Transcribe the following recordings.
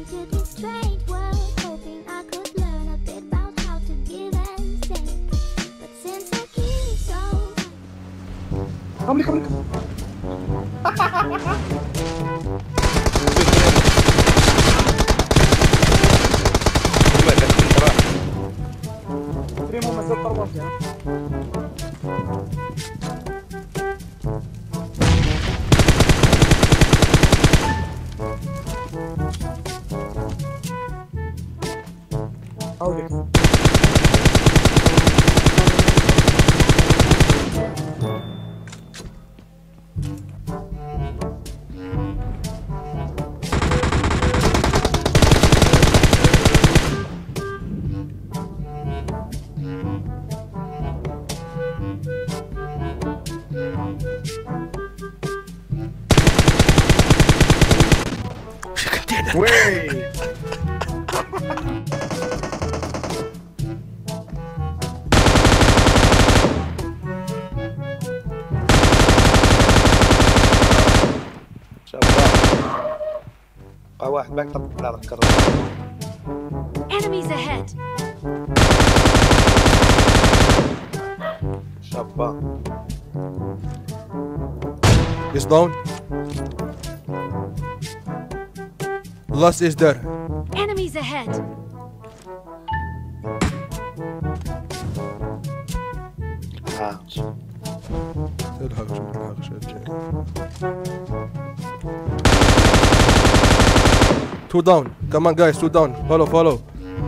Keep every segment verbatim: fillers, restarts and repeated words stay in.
into this strange world, hoping I could learn a bit about how to give and take. But since I keep so خليك خليك بريمو مازال طربان فيها. هاوليك وي واحد باك طلع لك كرر. Enemies ahead. شابة. He's down. Last is there. Enemies ahead. هاوش. تلحق شو تلحق شو Two down. Come on guys, two down. Follow, follow.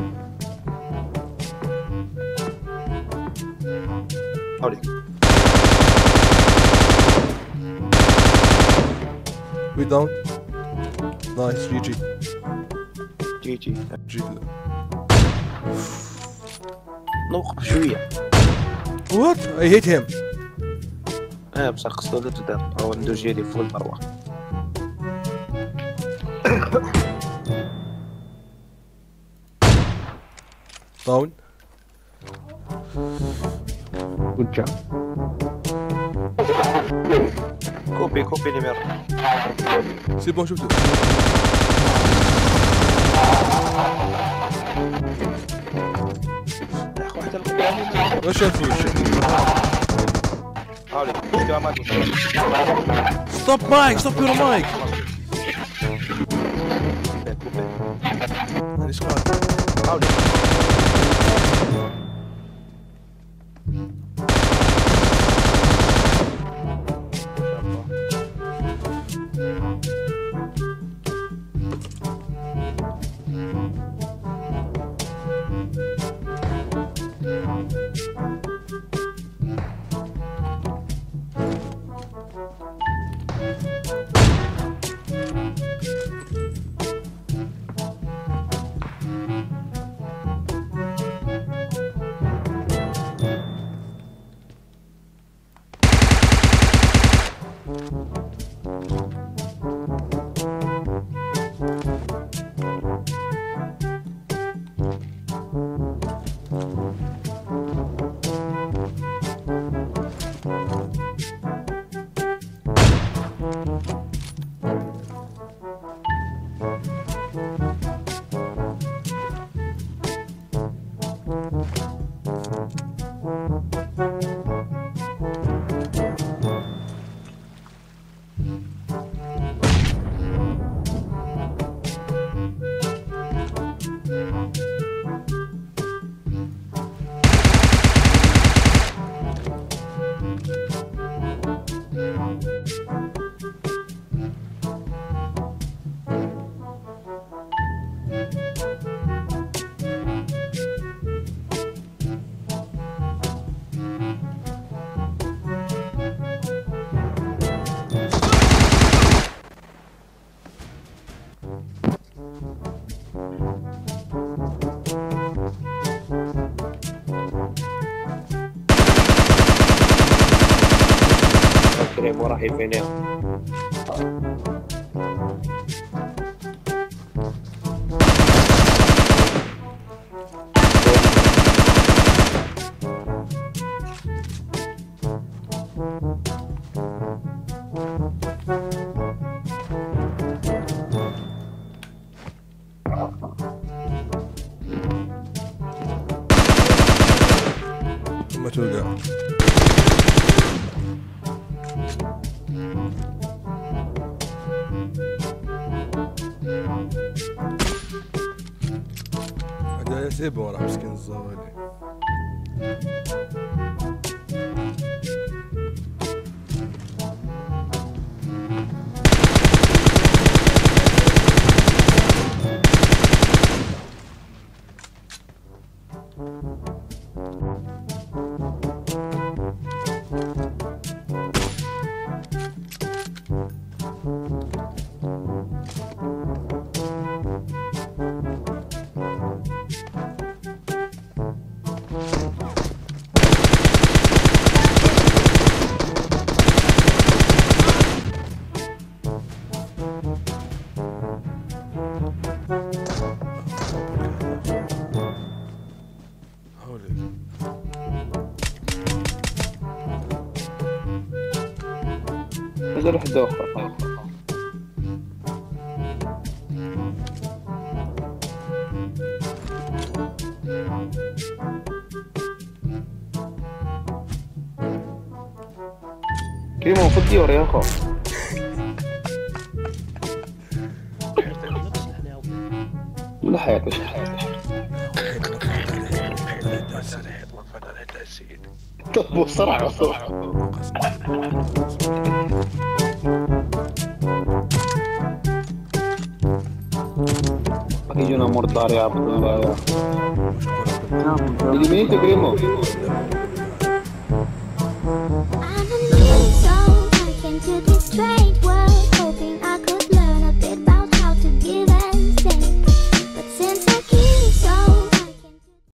هاوليك. We down. Nice, G G. جي جي. G. نوقف شوية. What? I hit him. اه بصح قصدو لا تدار. هو عنده جيلي فوق المروة. Down. Good job. كوبي كوبي نمر. C'est bon, شفته. واحد القدام. ما شافوش. هاوليك. شو ما تقول. Stop mic, stop your mic. هذه سكواد. هاوليك. كريم وراح يفينيها. توقع. هذا يسيبه ورا مسكين الزوالي. نزل واحد اخر. كريمو في الديور يا اخو. ولا حياتك طب بسرعة بسرعة. يجونا مرطار يا عبد الله. اللي مين تكرمه؟ I'm a new soul, I came to this strange world.